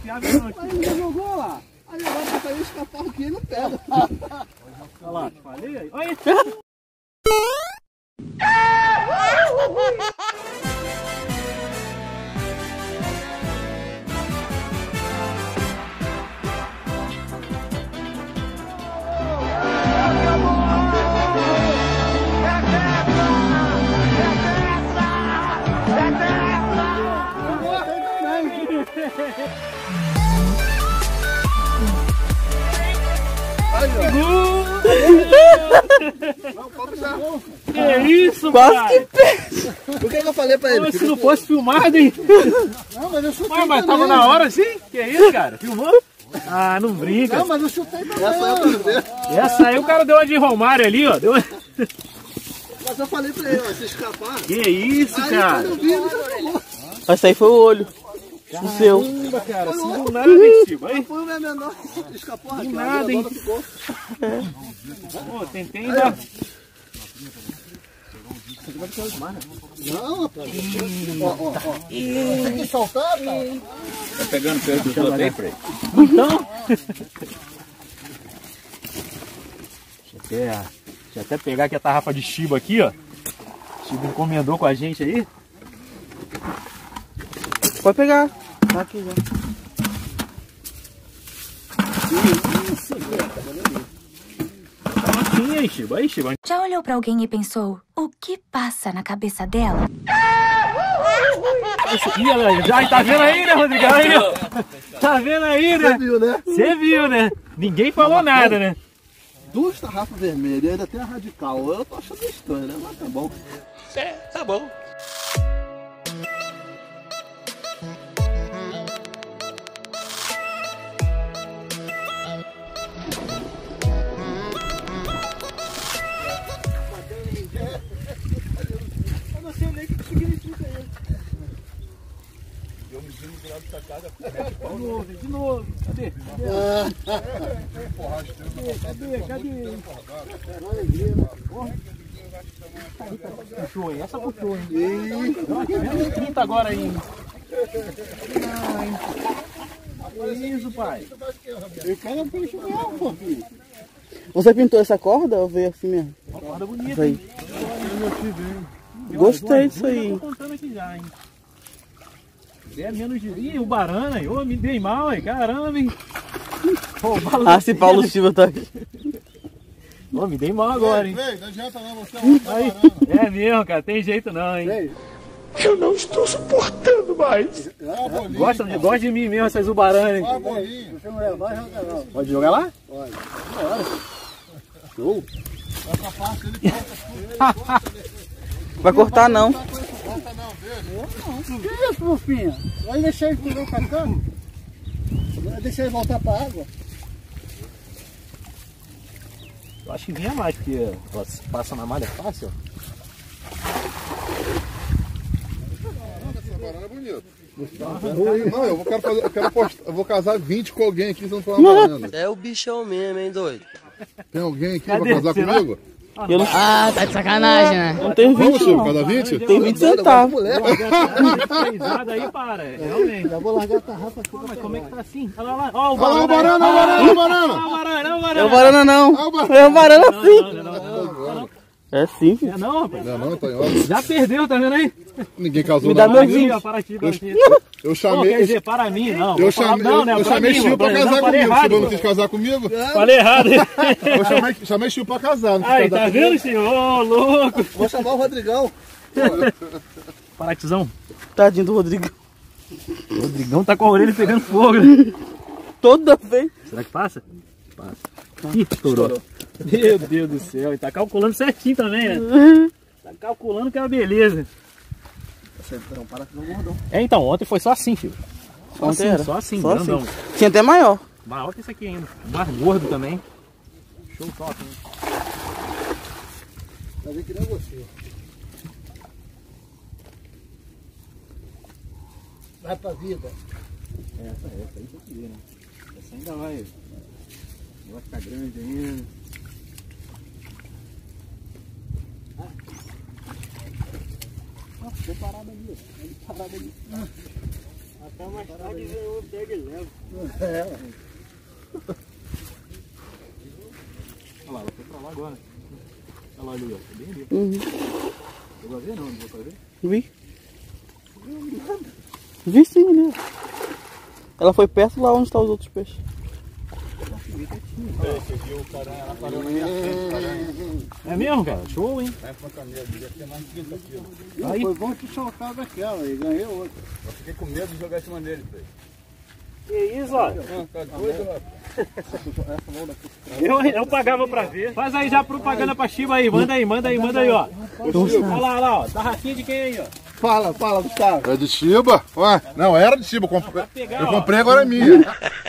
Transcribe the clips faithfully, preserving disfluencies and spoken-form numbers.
confiável não. Aí ele já jogou lá. Aí agora você caiu escapar aqui e não pega. Olha lá, falei aí. Olha aí. Não, pode puxar. Que isso, quase pai? que perde. Por que, que eu falei pra ele? Pô, se não fosse filmado, hein? Não, mas eu chutei. Mas, mas também. tava na hora assim? Que isso, cara? Filmou? Ah, não brinca. Não, mas eu chutei também. Essa é a primeira. Essa aí o cara deu uma de Romário ali, ó. Deu uma... Mas eu falei pra ele, ó, se escapar. Que isso, Aí cara? quando eu vi, ele já tomou. Essa aí foi o olho. O seu. Caramba, cara, assim do nada, hein, Chico? Aí, Foi o meu menor. Escapou do aqui. nada, hein? Pô, tentei ainda... Não, rapaz. Ó, ó, ó. Tem que soltar, cara. Tá pegando pelo que eu tenho, Frei? Então... Deixa eu, até, deixa eu até pegar aqui a tarrafa de Chiba aqui, ó. Chiba encomendou com a gente aí. Pode pegar. Tá aqui já. Prontinho aí, Chiba. Aí, Chiba. Já olhou pra alguém e pensou, o que passa na cabeça dela? Ih, olha, já tá vendo aí, né, Rodrigão? Aí, ó. Tá vendo aí, né? Você viu, né? Você viu, né? Ninguém falou nada, né? Duas tarrafas vermelhas e ainda tem a radical. Eu tô achando estranho, né? Mas tá bom. É, tá bom. Eu não sei nem o que significa isso. De novo, de novo. Cadê? Cadê? Cadê? Cadê? Puxou, hein? Essa puxou, hein? menos trinta agora aí. Que isso, pai? Eu quero peixe mesmo, pô, filho. Você pintou essa corda ou veio assim mesmo? Uma corda bonita, Essa aí. hein? Gostei disso aí. Tô contando aqui já, hein? É menos de... Ih, o Barana, ô, me dei mal, hein? Caramba, hein? Pô, Ah, se Paulo Silva tá aqui. Ô, me dei mal agora, hein? Ei, não adianta não, você é um Aí, é mesmo, cara, tem jeito não, hein? Ei. Eu não estou suportando mais. Gosta de, gosta de mim mesmo, essas ubaranas, hein? Você não é mais, joga não. Pode jogar lá? Pode. Show. Essa parte ele Vai cortar não. corta não, beijo. Que isso, fofinha? Aí deixei ele pegar o cacano. Deixei ele voltar pra água. Eu acho que vinha mais, porque ela passa na malha fácil, ó. Essa banana é bonita. Não, eu vou, quero fazer, eu, quero postar, eu vou casar vinte com alguém aqui, se não for uma banana. É o bichão mesmo, hein, doido? Tem alguém aqui Cadê? pra casar Será? comigo? Eu não, Ah, tá de sacanagem, né? não tenho Vamos, vinte Chico, não. cada vinte? Tem vinte centavos. Pesada aí, para. Realmente. Já vou largar a tarrafa aqui. Mas como é que tá assim? Olha lá, ó, o Olha lá o Barana. banana, olha o banana, olha o Ó, o banana! Barana, ó, o É o Barana. banana não. Olha o banana! É o banana Não, sim. não, não, não, não. É sim, filho. É não, rapaz. Não, não, tá em ordem. Já perdeu, tá vendo aí? Ninguém casou Me dá não. meu Para aqui, vinte. ó, para aqui, para aqui. Eu Pô, chamei, quer dizer, para mim, não. eu Vou falar- chamei, não, né? eu Para chamei mim, Chico pra não, casar falei comigo. errado, Chico não pô. quis casar comigo? Falei errado. Eu chamei, chamei Chico pra casar, não quis Aí, casar tá comigo. vendo, senhor? Ô, louco. Vou chamar o Rodrigão. Paratizão. Tadinho do Rodrigo. O Rodrigão tá com a orelha pegando fogo, né? Toda vez. Será que passa? Passa. Ih, estourou. Meu Deus do céu. E tá calculando certinho também, né? Tá calculando que é uma beleza. Não, para que não gordão. É, então, ontem foi só assim, filho. Só Ontem assim, era. só assim, Só grandão. assim. Tinha até maior. Maior que esse aqui ainda. Mais gordo também. Show top, né? Vai ver que nem você. Vai pra vida. Essa, essa aí tem que ver, né? Essa ainda vai. Vai ficar grande ainda. Nossa, tô parado ali. Ele parado ali. Até mais tarde eu pego e levo. É. Olha lá, ela foi pra lá agora. Olha lá ali, ó. Tá bem ali. Uhum. Chegou a ver não? Não deu pra ver? Vi. Vi sim, ali. Ela foi perto lá onde estão os outros peixes. Esse aqui o cara ela parou na minha frente. É mesmo, cara? Show, hein? Vai pra caminhada, devia ter mais de trinta quilos. Aí. Foi bom te soltar daquela e ganhei outra. Eu fiquei com medo de jogar em cima dele, Frei. Que isso, ó. Tá doido, rapaz? Eu, eu pagava pra ver. Faz aí já propaganda pra Chiba aí. Manda aí, manda aí, manda aí, ó. Olha lá, olha lá, ó. Tarrafinha de quem aí, ó? Fala, fala, Gustavo. É de Chiba? Ué, não, era de Chiba. Eu comprei, pegar, eu ó. comprei agora é minha.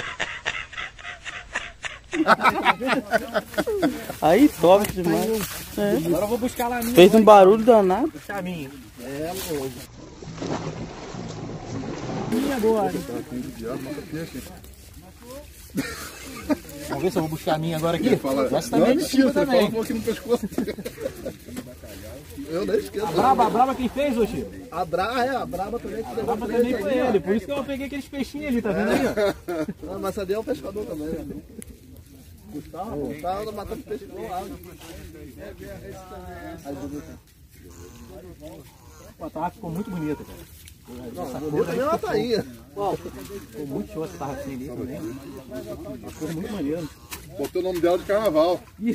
Aí, top demais. É. Agora eu vou buscar lá a minha. Fez um barulho danado. Buscar a minha. É, hoje. Minha agora. Vamos ver se eu vou buscar a minha agora aqui. Essa também é de Chiba também. Fala aqui no pescoço. Eu nem esqueço. A braba, a braba quem fez, ô Chico? A Braba, é, a Braba também. A braba também foi ele. Por isso que eu peguei aqueles peixinhos ali, tá vendo aí, ó? Ah, mas ali é o pescador também, né? Gustavo, Gustavo tá matando peixe no lago. Pô, a tarrafa ficou muito bonita, cara. Não, bonita mesmo a tainha. Ficou muito show essa tarrafinha ali também. Ficou muito maneiro. Botou o nome dela de carnaval.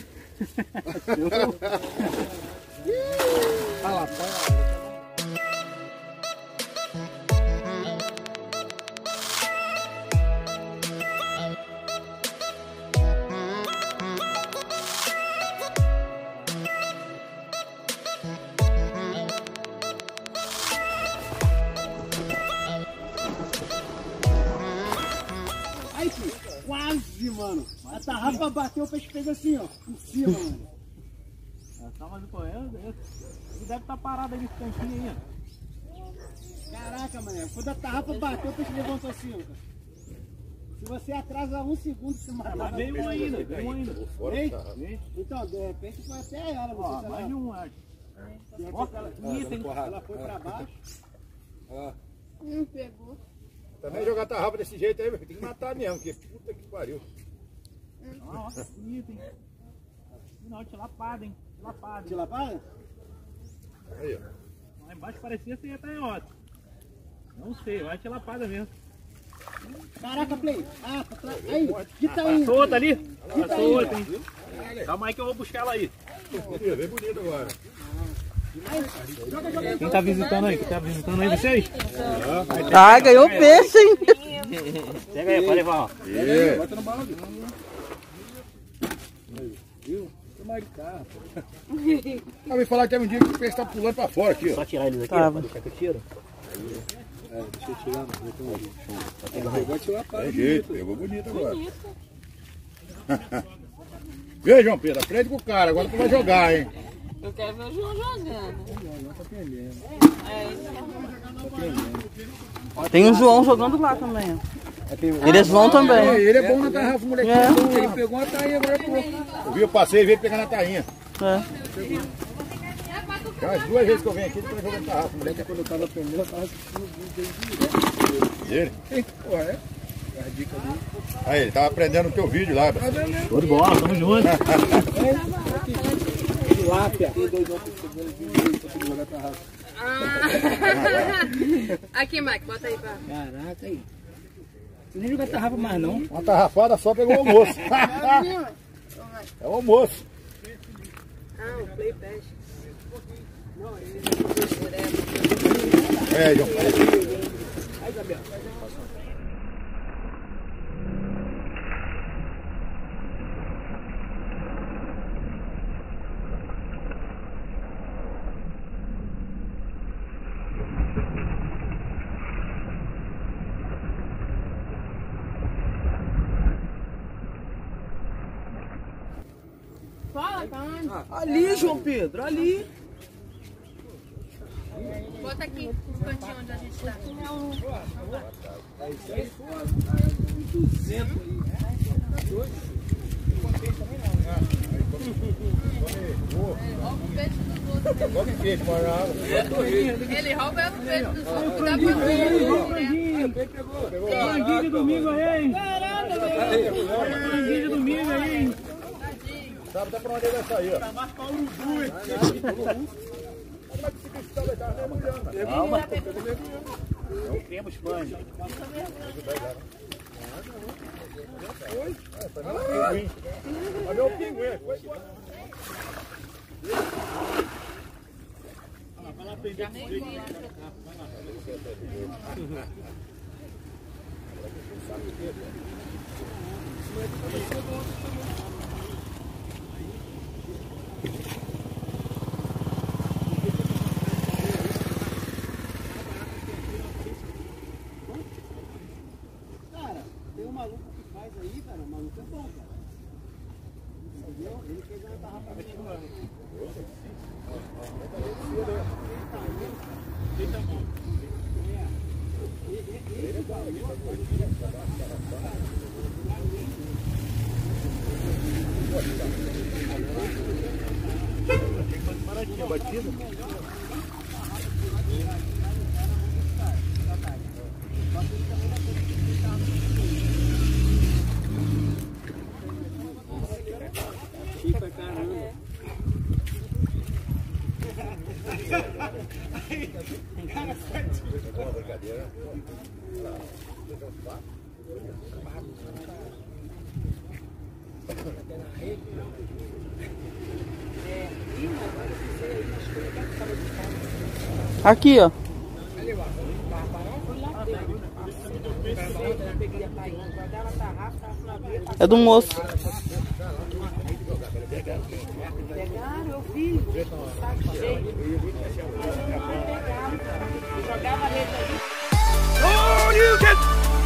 Aí, filho, quase, mano. A tarrafa bateu, o peixe fez assim, ó, por cima, mano. Tá, mas pô, ele deve estar parado aí nesse cantinho aí, ó. Caraca, mané, quando a tarrafa bateu, o peixe levantou assim, ó. Se você atrasa um segundo, você mata. Mas veio um ainda, veio um ainda. Vem? Então, de repente foi até ela, você Ó, sei mais lá. de um, acho. De repente ela, ela foi pra baixo. Não pegou. Também jogar tarrafa desse jeito aí, tem que matar mesmo, que puta que pariu. Ó, ó, bonito, hein? Não, tilapada, hein? Tilapada. Tilapada? Aí, ó. Lá embaixo parecia ser atanhota. Não sei, eu acho tilapada mesmo. Caraca, Play. Ah, pra trás. Aí, que tá aí? Passou outra ali? Passou outra, hein? Calma aí que eu vou buscar ela aí. Bem bonito agora. Quem tá visitando aí? Quem tá visitando aí vocês? Ah, ganhou peixe, hein? Pega aí, pode levar, ó. É. Bota no balde. Ah, me falar que teve um dia que o peixe tá pulando pra fora aqui, ó. Só tirar ele daqui, Tá. ó, pra deixar que eu tiro. Tem jeito, pegou bonito agora. Vê, João Pedro, aprende com o cara, agora tu vai jogar, hein? Eu quero ver o João jogando. Tem o João jogando lá também, ó. Eles vão também. Ele é bom na tarrafa, moleque. É. Ele pegou uma tainha agora, pô. Eu vi, eu passei e veio pegar na tainha. É. Já as duas vezes que eu venho aqui, ele tá jogando tarrafa. O moleque, Quando eu tava aprendendo, eu tava dele. Pô, é? A dica dele. Aí, ele tava aprendendo o teu vídeo lá. Show de bola, tamo junto. Lápia. Tem dois outros que eu jogar tarrafa. Aqui, Mike, bota aí pra... Caraca, aí. Você nem joga tarrafa mais, não? Uma tarrafada só pegou o almoço. É o almoço. Ah, o Play Peixe. É, João. Fala, tá onde? Ali, João Pedro, ali. Bota aqui, no cantinho onde a gente tá. Rouba o peixe dos outros. Logo em peixe, para a água. Ele rouba o peixe dos outros. Dá pra ver. hein? Franguinho de domingo aí, hein? Franguinho de domingo aí, hein? Sabe até pra onde ele vai sair, ó. Tá mais pra urubu aqui. Calma. Não temos pães. Olha o pinguim. Vai lá prender Cara, tem um maluco que faz aí, cara, o maluco é bom, cara. Entendeu? Ele fez uma tarrafa pra Aqui, ó. É do moço. Pegaram, eu vi. Saco cheio. Jogava a letra ali. Oh, you can!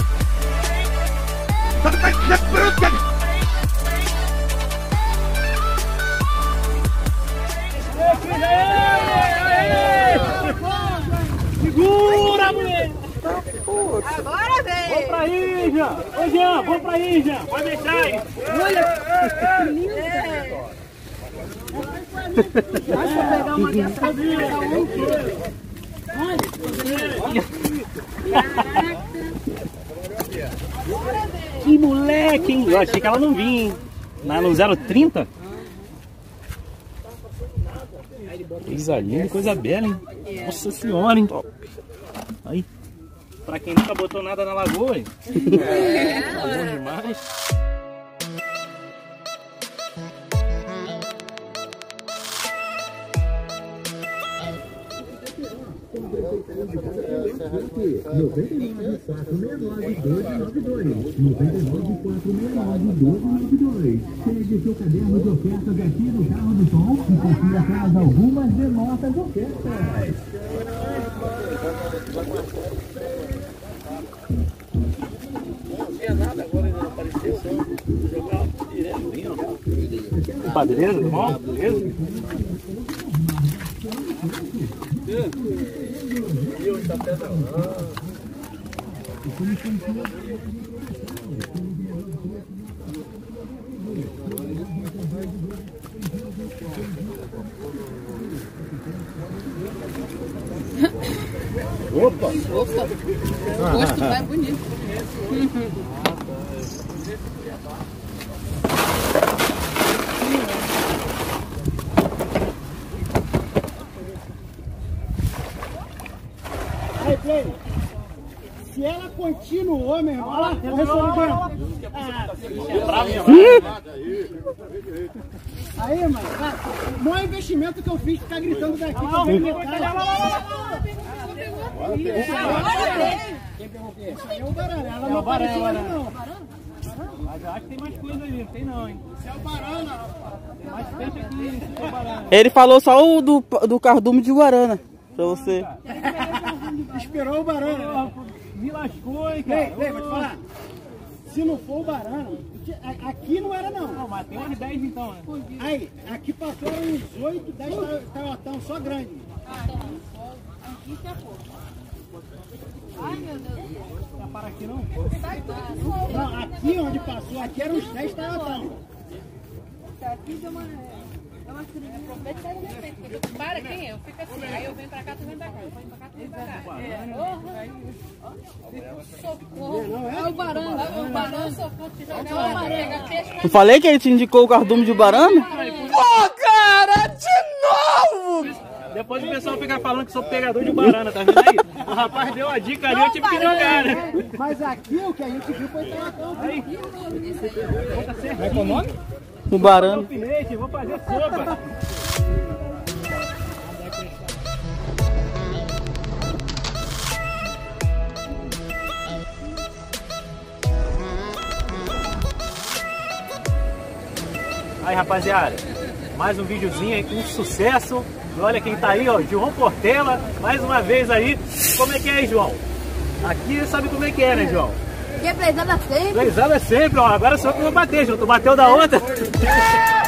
Segura, mulher! Agora vem! Vamos pra aí, Jean! Ô, Jean, vamos pra aí, Jean! Pode deixar aí! Deixa eu pegar uma dessa pra pegar um inteiro. Que moleque, hein? Eu achei que ela não vinha, hein? Na, no zero trinta? Coisa linda, coisa bela, hein? Nossa senhora, hein? Aí. Pra quem nunca botou nada na lagoa, hein? É, tá bom demais. noventa e nove, quatro seis nove, doze nove dois. noventa e nove, quatro seis nove, doze nove dois. Pegue seu caderno de ofertas aqui no Carro do Tom e confira atrás algumas de nossas ofertas. Não tinha nada agora, ainda não apareceu. Jogar direto, ó. Padreiro, irmão? Beleza? Opa! Opa! O gosto vai bonito. Aí, Play, se ela continuou, meu irmão, ela resolveu. Aí, mano, cara, o maior investimento que eu fiz ficar gritando daqui. Não, vem Quem pegou o quê? Isso aí é o barana, ela não apareceu ali não. Mas eu acho que tem mais coisa ali, não tem não, hein? Isso é o barana, rapaz. Tem mais peixe aqui, isso é o barana. Ele falou só o do, do cardume de Guarana. Pra você. Esperou o barana. Me lascou, hein, cara? Vem, vem, vou te falar. Se não for o barana, aqui não era não. Não, mas tem umas dez então, né? Aí, aqui passaram uns oito, dez taiotão só grande. Aqui que é pouco. Ai, meu Deus do céu. Não para aqui não? Não, aqui onde passou, aqui eram uns dez taiotão. Aqui deu uma... Para quem é? Eu fico assim, aí eu venho pra cá, tu vem pra cá. Eu venho pra cá, tu vem pra cá. Socorro. É o barão, o barão, socorro, te jogar uma marega. Eu falei que ele te indicou o cardume de Ubarana? Pô, cara, de novo! Depois o pessoal fica falando que sou pegador de Ubarana, tá vendo aí? O rapaz deu a dica ali, eu tive que jogar, né? Mas aqui o que a gente viu foi pegador. Aí. Como é que é o nome? Ubarana. Vou fazer sopa. Aí, rapaziada, mais um videozinho aí com um sucesso. E olha quem tá aí, ó, João Portela, mais uma vez aí. Como é que é, João? Aqui sabe como é que é, né, João? Que é prezada sempre. Prezada sempre, ó. Agora só que eu vou bater, João. Tu bateu da outra.